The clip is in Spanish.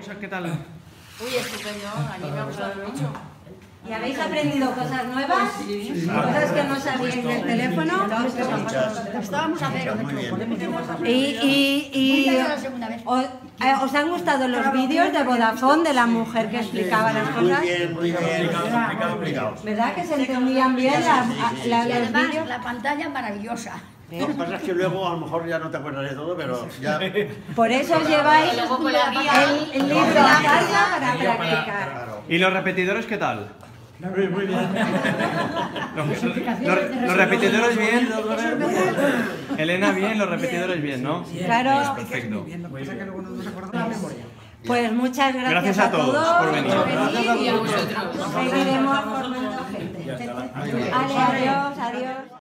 ¿qué tal? Uy, estupendo, a mí me ha gustado mucho. ¿Y habéis aprendido cosas nuevas? ¿Cosas que no sabíais del teléfono? Estábamos a cero. ¿Os han gustado los vídeos de Vodafone de la mujer que explicaba las cosas? Muy bien. ¿Verdad que se entendían bien Y los además vídeos? la pantalla maravillosa. Lo que pasa es que luego a lo mejor ya no te acuerdas de todo, pero ya... Por eso os lleváis Y luego con la guía. el libro a casa para practicar. ¿Y los repetidores qué tal? Muy bien. Los repetidores bien. Elena bien, los repetidores bien, ¿no? Claro. Perfecto. Pues muchas gracias, Gracias a todos por venir. Y a vosotros. Seguiremos formando gente. Vale, adiós, adiós.